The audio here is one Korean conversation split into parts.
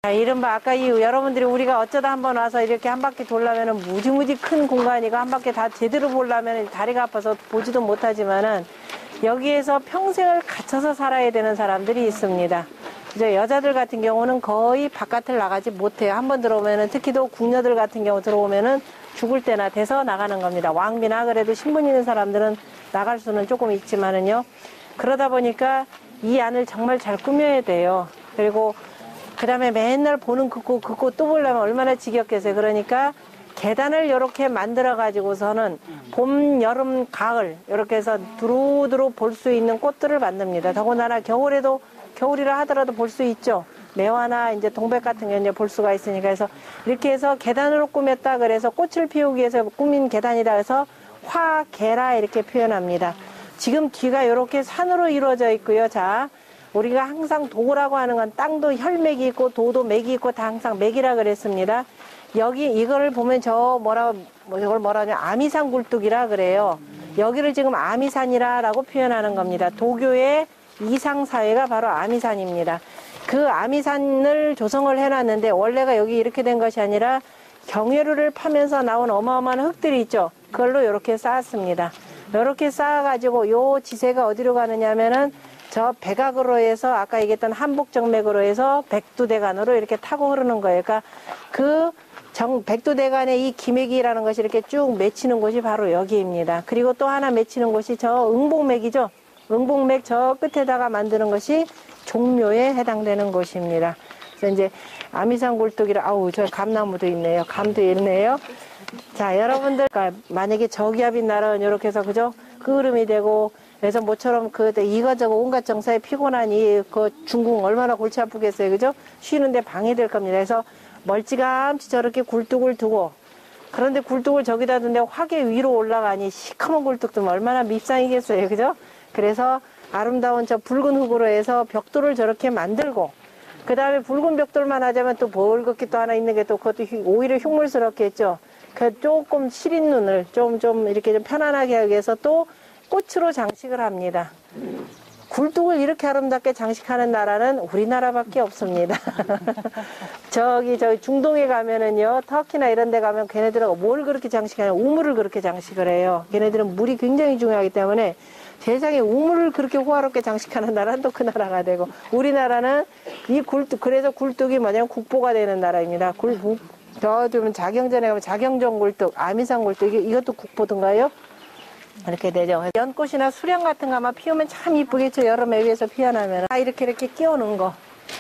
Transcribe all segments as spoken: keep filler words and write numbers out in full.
자, 이른바 아까 이 여러분들이 우리가 어쩌다 한번 와서 이렇게 한 바퀴 돌려면은 무지무지 큰 공간이고 한 바퀴 다 제대로 보려면 다리가 아파서 보지도 못하지만은 여기에서 평생을 갇혀서 살아야 되는 사람들이 있습니다. 이제 여자들 같은 경우는 거의 바깥을 나가지 못해요. 한번 들어오면은 특히 또 궁녀들 같은 경우 들어오면은 죽을 때나 돼서 나가는 겁니다. 왕비나 그래도 신분 있는 사람들은 나갈 수는 조금 있지만은요. 그러다 보니까 이 안을 정말 잘 꾸며야 돼요. 그리고 그 다음에 맨날 보는 그 꽃, 그 꽃 또 보려면 얼마나 지겹겠어요. 그러니까 계단을 이렇게 만들어 가지고서는 봄, 여름, 가을 이렇게 해서 두루두루 볼 수 있는 꽃들을 만듭니다. 더군다나 겨울에도 겨울이라 하더라도 볼 수 있죠. 매화나 이제 동백 같은 게 이제 볼 수가 있으니까. 그래서 이렇게 해서 계단으로 꾸몄다 그래서 꽃을 피우기 위해서 꾸민 계단이다 해서 화계라 이렇게 표현합니다. 지금 뒤가 이렇게 산으로 이루어져 있고요. 자, 우리가 항상 도라고 하는 건 땅도 혈맥이 있고 도도 맥이 있고 다 항상 맥이라 그랬습니다. 여기 이거를 보면 저 뭐라 뭐 이걸 뭐라 하냐 아미산 굴뚝이라 그래요. 여기를 지금 아미산이라라고 표현하는 겁니다. 도교의 이상사회가 바로 아미산입니다. 그 아미산을 조성을 해놨는데 원래가 여기 이렇게 된 것이 아니라 경회루를 파면서 나온 어마어마한 흙들이 있죠. 그걸로 이렇게 쌓았습니다. 이렇게 쌓아가지고 요 지세가 어디로 가느냐 하면은 저 백악으로 해서 아까 얘기했던 한복정맥으로 해서 백두대간으로 이렇게 타고 흐르는 거예요. 그러니까 그 정, 백두대간의 이 기맥이라는 것이 이렇게 쭉 맺히는 곳이 바로 여기입니다. 그리고 또 하나 맺히는 곳이 저 응복맥이죠. 응복맥 저 끝에다가 만드는 것이 종묘에 해당되는 곳입니다. 그래서 이제 아미산 굴뚝이라, 아우, 저 감나무도 있네요. 감도 있네요. 자, 여러분들, 그러니까 만약에 저기압인 나라는 이렇게 해서, 그죠? 흐름이 되고, 그래서 모처럼 그, 이거저거 온갖 정사에 피곤한 이, 그 중궁 얼마나 골치 아프겠어요. 그죠? 쉬는데 방해될 겁니다. 그래서 멀찌감치 저렇게 굴뚝을 두고, 그런데 굴뚝을 저기다 둔데 화계 위로 올라가니 시커먼 굴뚝도 얼마나 밉상이겠어요. 그죠? 그래서 아름다운 저 붉은 흙으로 해서 벽돌을 저렇게 만들고, 그 다음에 붉은 벽돌만 하자면 또 벌겋게 또 하나 있는 게 또 그것도 오히려 흉물스럽겠죠. 그 조금 시린 눈을 좀, 좀 이렇게 좀 편안하게 하기 위해서 또 꽃으로 장식을 합니다. 굴뚝을 이렇게 아름답게 장식하는 나라는 우리나라밖에 없습니다. 저기, 저기 중동에 가면은요, 터키나 이런 데 가면 걔네들은 뭘 그렇게 장식하냐, 우물을 그렇게 장식을 해요. 걔네들은 물이 굉장히 중요하기 때문에 세상에 우물을 그렇게 호화롭게 장식하는 나라는 또 그 나라가 되고, 우리나라는 이 굴뚝, 그래서 굴뚝이 뭐냐면 국보가 되는 나라입니다. 굴, 저 좀 자경전에 가면 자경전 굴뚝, 아미산 굴뚝, 이게, 이것도 국보든가요? 이렇게 되죠. 연꽃이나 수령 같은 거 아마 피우면 참 이쁘겠죠. 여름에 위에서 피어나면. 아, 이렇게 이렇게 끼워놓은 거.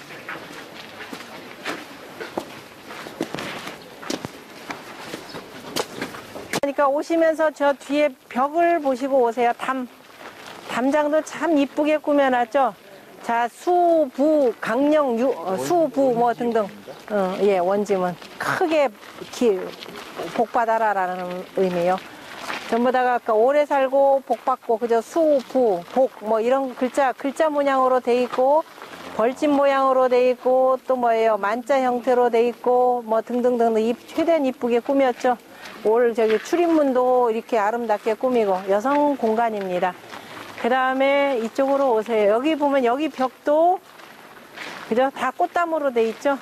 그러니까 오시면서 저 뒤에 벽을 보시고 오세요. 담. 담장도 참 이쁘게 꾸며놨죠. 자, 수, 부, 강령, 유, 어, 수, 부, 뭐 등등. 어, 예, 원지문. 크게 기, 복받아라라는 의미요. 전부 다가 오래 살고 복받고, 그저 수, 부, 복, 뭐 이런 글자, 글자 모양으로 돼 있고, 벌집 모양으로 돼 있고, 또 뭐예요, 만자 형태로 돼 있고, 뭐 등등등, 입, 최대한 이쁘게 꾸몄죠. 올 저기 출입문도 이렇게 아름답게 꾸미고, 여성 공간입니다. 그 다음에 이쪽으로 오세요. 여기 보면 여기 벽도, 그죠? 다 꽃담으로 돼 있죠?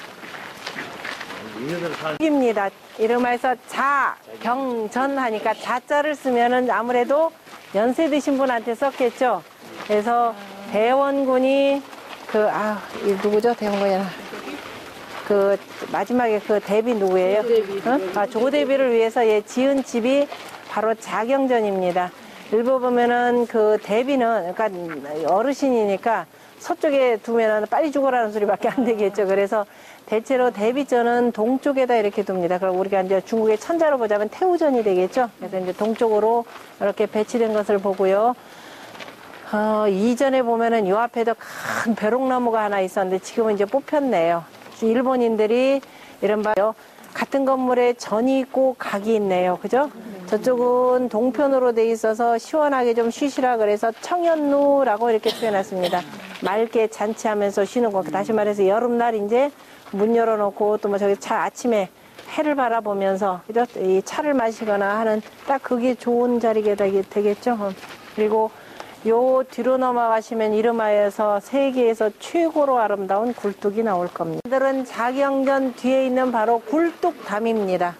입니다. 이름해서 자, 경, 전 하니까 자자를 쓰면은 아무래도 연세 드신 분한테 썼겠죠? 그래서 대원군이 그, 아, 이 누구죠? 대원군이. 그, 마지막에 그 대비 누구예요? 조대비. 응? 아, 조대비를 위해서 예, 지은 집이 바로 자경전입니다. 일부 보면은 그 대비는, 그러니까 어르신이니까 서쪽에 두면은 빨리 죽어라는 소리밖에 안 되겠죠. 그래서 대체로 대비전은 동쪽에다 이렇게 둡니다. 그럼 우리가 이제 중국의 천자로 보자면 태우전이 되겠죠. 그래서 이제 동쪽으로 이렇게 배치된 것을 보고요. 어, 이전에 보면은 요 앞에도 큰 벼룩나무가 하나 있었는데 지금은 이제 뽑혔네요. 일본인들이 이른바 같은 건물에 전이 있고 각이 있네요. 그죠? 저쪽은 동편으로 돼 있어서 시원하게 좀 쉬시라 그래서 청연루라고 이렇게 표현했습니다. 맑게 잔치하면서 쉬는 거. 다시 말해서 여름날 이제 문 열어놓고 또 뭐 저기 차 아침에 해를 바라보면서 그죠? 이 차를 마시거나 하는 딱 그게 좋은 자리가 되겠죠. 그리고 요 뒤로 넘어가시면 이름하여서 세계에서 최고로 아름다운 굴뚝이 나올 겁니다. 이들은 자경전 뒤에 있는 바로 굴뚝담입니다.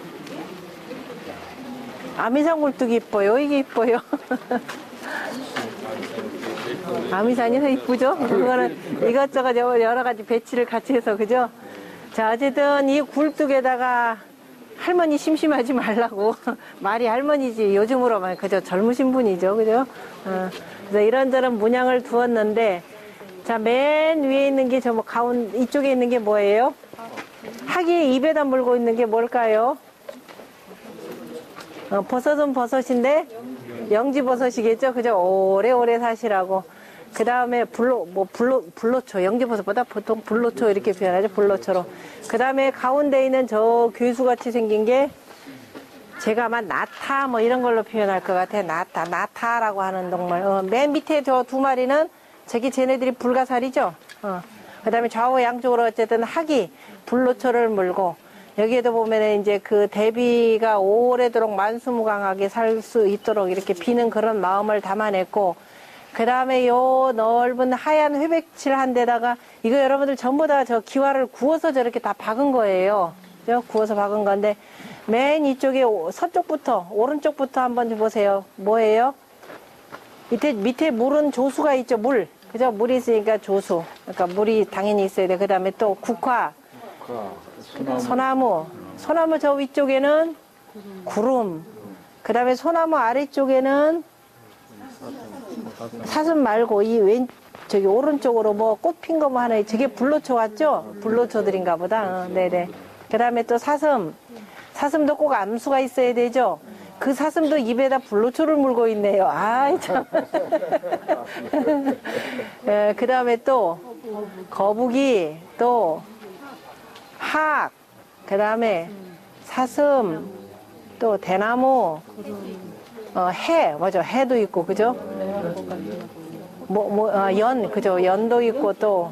아미산 굴뚝이 이뻐요. 이게 이뻐요. 아미산이 더 이쁘죠? 그거는 이것저것 여러 가지 배치를 같이 해서, 그죠? 자, 어쨌든 이 굴뚝에다가 할머니 심심하지 말라고. 말이 할머니지. 요즘으로만 그저 젊으신 분이죠. 그죠? 어, 그래서 이런저런 문양을 두었는데, 자, 맨 위에 있는 게 저 뭐 가운, 이쪽에 있는 게 뭐예요? 학이 입에다 물고 있는 게 뭘까요? 어, 버섯은 버섯인데, 영지버섯이겠죠? 그죠? 오래오래 사시라고. 그 다음에 불로, 뭐, 불로, 불로초. 영지버섯보다 보통 불로초 이렇게 표현하죠. 불로초로. 그 다음에 가운데 있는 저 괴수같이 생긴 게 제가 아마 나타 뭐 이런 걸로 표현할 것 같아요. 나타, 나타라고 하는 동물. 어, 맨 밑에 저 두 마리는 저기 쟤네들이 불가사리죠. 어. 그 다음에 좌우 양쪽으로 어쨌든 학이 불로초를 물고 여기에도 보면은 이제 그 대비가 오래도록 만수무강하게 살 수 있도록 이렇게 비는 그런 마음을 담아냈고, 그 다음에 요 넓은 하얀 회백칠 한 데다가 이거 여러분들 전부 다 저 기와를 구워서 저렇게 다 박은 거예요. 그죠? 구워서 박은 건데 맨 이쪽에 서쪽부터 오른쪽부터 한번 보세요. 뭐예요? 밑에 밑에 물은 조수가 있죠. 물. 그죠? 물이 있으니까 조수. 그러니까 물이 당연히 있어야 돼. 그 다음에 또 국화. 소나무. 소나무. 소나무 저 위쪽에는 구름. 그 다음에 소나무 아래쪽에는 사슴 말고 이 왼, 저기 오른쪽으로 뭐 꽃 핀 거 뭐 하나, 저게 불로초 같죠? 불로초들인가 보다. 어, 네네. 그 다음에 또 사슴. 사슴도 꼭 암수가 있어야 되죠? 그 사슴도 입에다 불로초를 물고 있네요. 아이, 참. 예, 그 다음에 또 거북이, 또 학, 그 다음에 사슴, 또 대나무, 어, 해, 맞아, 해도 있고, 그죠? 뭐, 뭐, 어, 연, 그죠? 연도 있고, 또,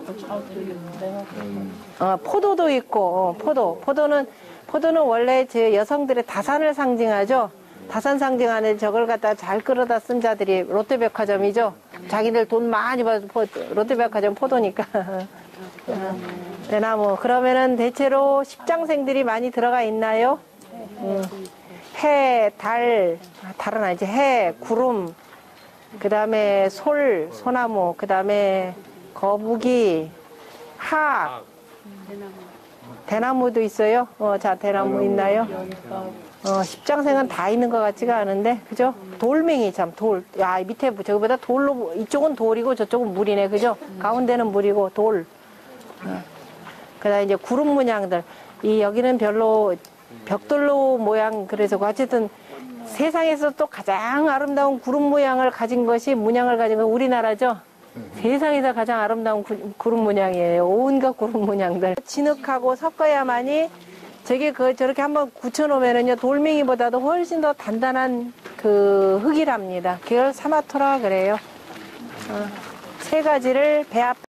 어, 포도도 있고, 어, 포도. 포도는, 포도는 원래 제 여성들의 다산을 상징하죠? 다산 상징하는 저걸 갖다 잘 끌어다 쓴 자들이 롯데백화점이죠? 자기들 돈 많이 벌어서 포, 롯데백화점 포도니까. 어, 대나무. 그러면은 대체로 십장생들이 많이 들어가 있나요? 음. 해, 달, 달은 아니지, 해, 구름, 그 다음에 솔, 소나무, 그 다음에 거북이, 학, 대나무도 있어요? 어, 자, 대나무 있나요? 어, 십장생은 다 있는 것 같지가 않은데, 그죠? 돌멩이 참, 돌. 야, 밑에, 저기보다 돌로, 이쪽은 돌이고 저쪽은 물이네, 그죠? 가운데는 물이고, 돌. 어. 그 다음에 이제 구름 문양들. 이, 여기는 별로, 벽돌로 모양, 그래서 어쨌든 세상에서 또 가장 아름다운 구름 모양을 가진 것이, 문양을 가진 건 우리나라죠. 세상에서 가장 아름다운 구, 구름 문양이에요. 온갖 구름 문양들. 진흙하고 섞어야만이 저게 그 저렇게 한번 굳혀놓으면은요, 돌멩이보다도 훨씬 더 단단한 그 흙이랍니다. 그걸 사마토라 그래요. 어, 세 가지를 배 앞